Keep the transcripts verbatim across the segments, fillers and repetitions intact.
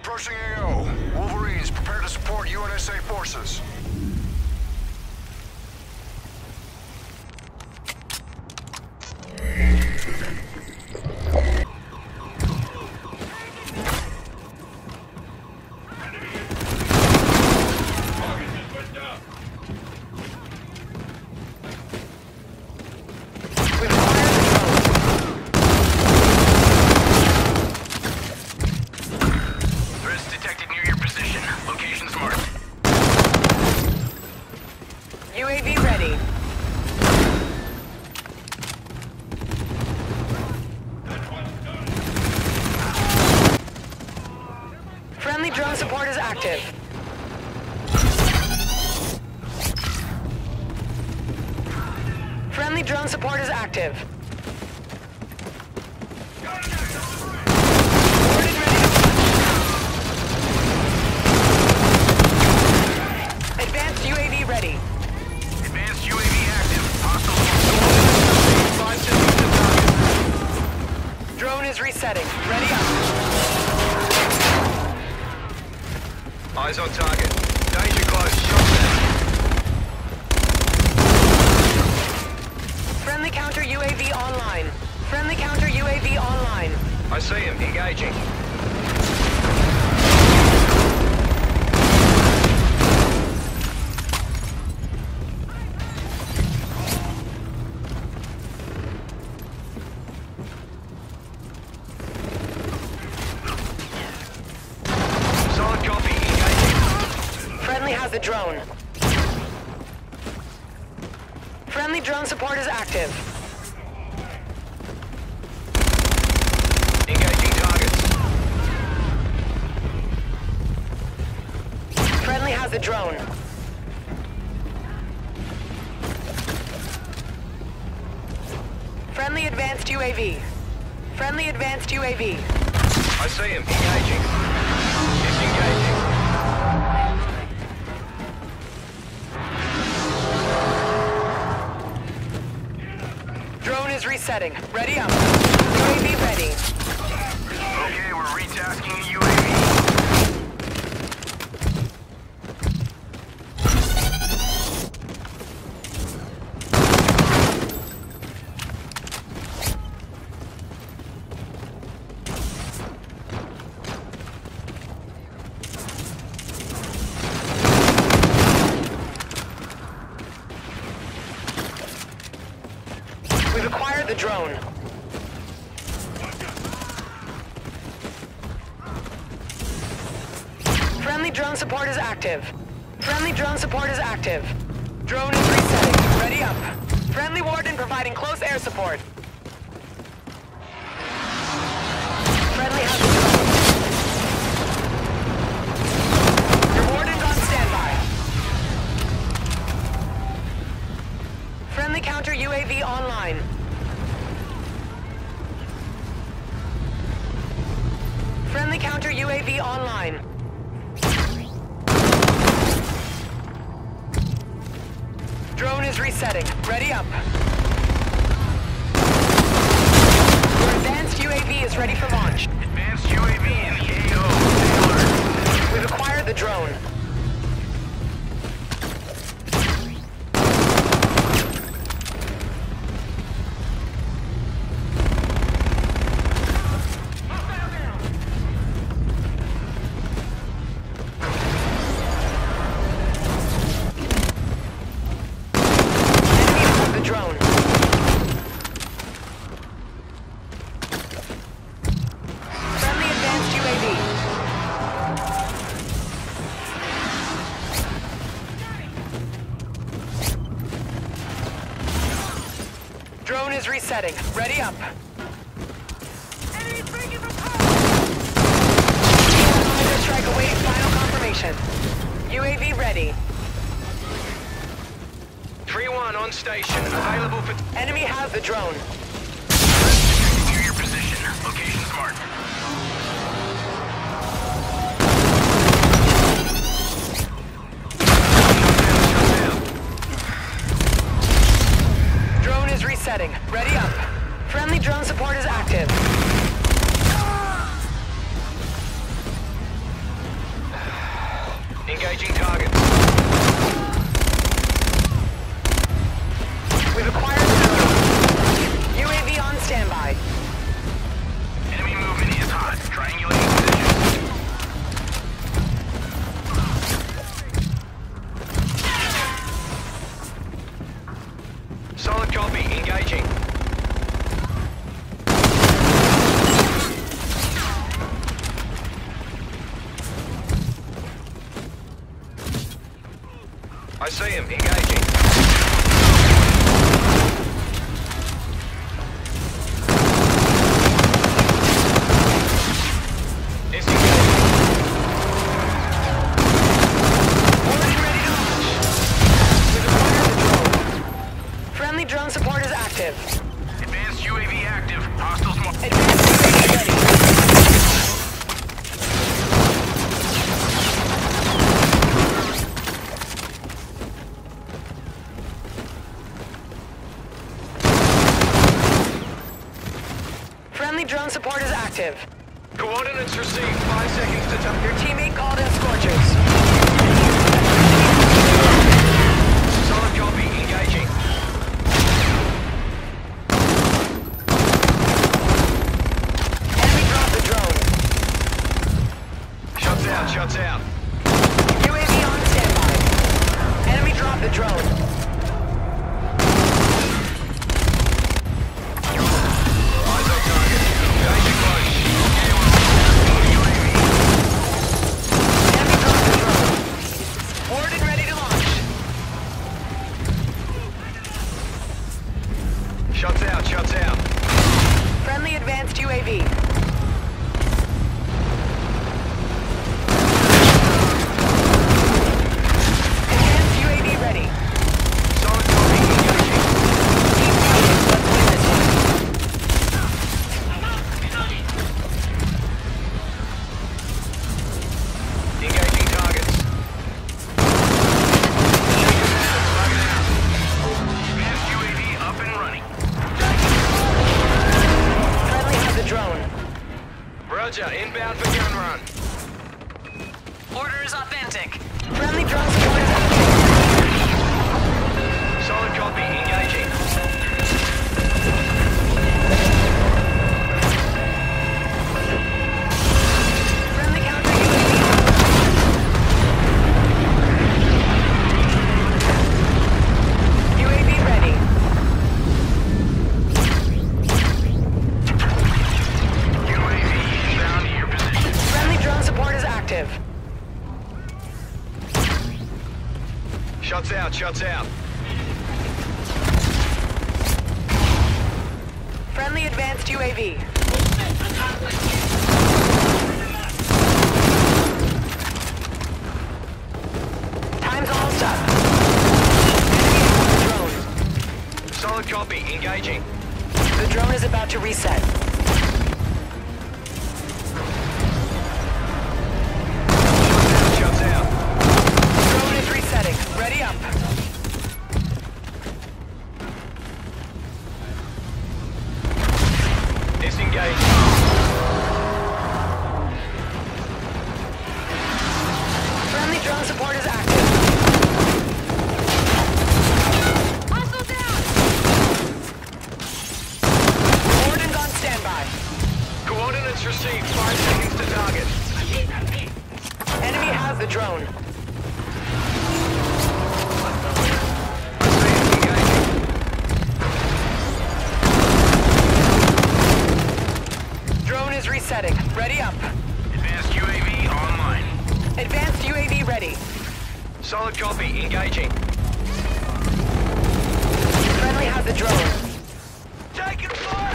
approaching A O. Wolverines, prepare to support U N S A forces. U A V ready. Friendly drone support is active. Friendly drone support is active. Advanced U A V ready. Advanced U A V active. Hostile. Five systems to target. Drone is resetting. Ready up. Eyes on target. Danger close. Shot down. Friendly counter U A V online. Friendly counter U A V online. I see him. Engaging. Solid copy. Engaging. Friendly has the drone. Friendly drone support is active. Engaging targets. Friendly has the drone. Friendly advanced U A V. Friendly advanced U A V. I see him. Engaging. Disengaging. Drone is resetting. Ready up. U A V ready. Okay, we're retasking the U A V. We've acquired the drone. Friendly drone support is active. Friendly drone support is active. Drone is resetting. Ready up. Friendly Warden providing close air support. Friendly has the drone. Your Warden's on standby. Friendly counter U A V online. Friendly counter U A V online. Drone is resetting. Ready up. Your advanced U A V is ready for launch. Advanced U A V in the A O. Stay alert. We've acquired the drone. Drone. Friendly advanced U A V. Drone is resetting. Ready up. Enemy bringing the power. Strike awaiting final confirmation. U A V ready. three one on station. Available for... Enemy has the drone. Near your position. Location's marked. Drone is resetting. Ready up. Friendly drone support is active. Engaging targets. We've acquired the drone. U A V on standby. Enemy movement is hot. Triangulating position. Solid copy. Engaging. I see him. Engaging. Drone support is active. Advanced U A V active. Hostiles marked. Advanced U A V ready. Friendly drone support is active. Coordinates received. Five seconds to touch. Your teammate called in scorchers. Solid copy. Engaging. Shots out. U A V on standby. Enemy dropped the drone. Eyes on target. Engaging close. U A V. Enemy dropped the drone. Moored and ready to launch. Shots out. Shots out. Friendly advanced U A V. Roger, inbound for gun run. Order is authentic. Friendly drone support is active. Solid copy, engaging. Friendly counter U A V. U A V ready. Shots out, shots out. Friendly advanced U A V. Time's almost up. Drone. Solid copy, engaging. The drone is about to reset. Shots out. Drone is resetting. Ready up. Disengage. Friendly drone support is active. Hostile down! Warden on standby. Coordinates received. Five seconds to target. Enemy has the drone. Drone is resetting. Ready up. Advanced U A V online. Advanced U A V ready. Solid copy, engaging. Friendly has the drone. Taking fire!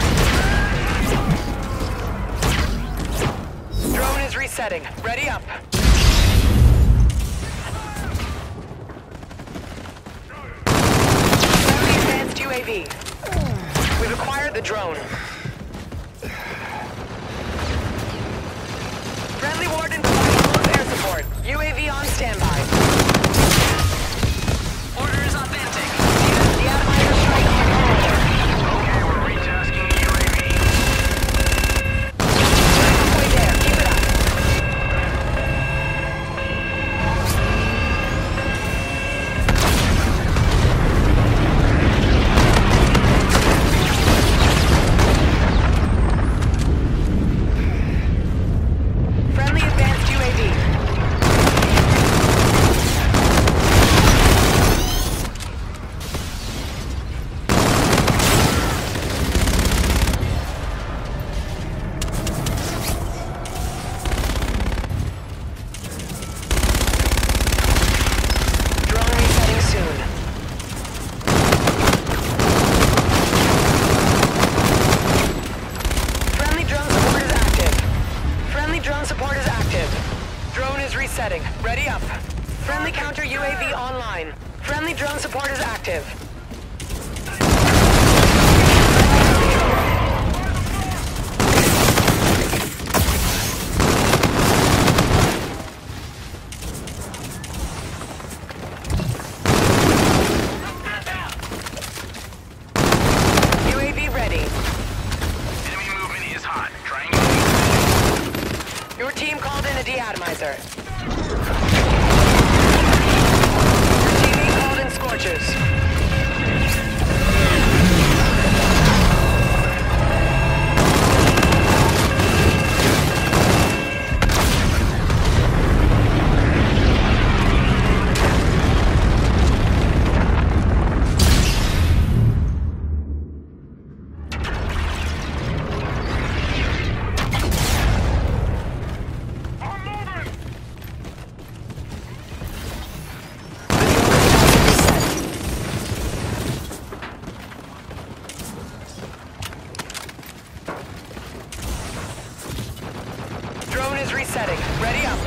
Drone is resetting. Ready up. Friendly advanced U A V. We've acquired the drone. Friendly Warden providing close air support. U A V on standby. Order is authentic. The Atomizer strike on order. Okay, we're retasking the U A V. We're halfway there. Keep it up. Ready up. Friendly counter U A V online. Friendly drone support is active. U A V ready. Enemy movement is hot. Triangle. Your team called in a deatomizer. Your teammate called in scorchers. Drone is resetting. Ready up.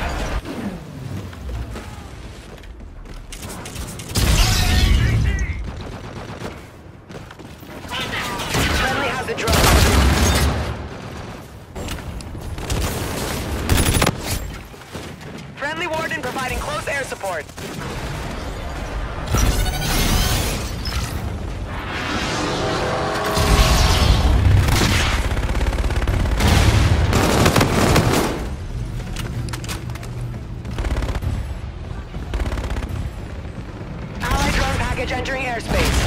Friendly has the drone. Friendly Warden providing close air support. Allied drone package entering airspace.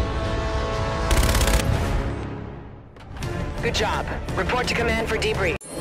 Good job. Report to command for debrief.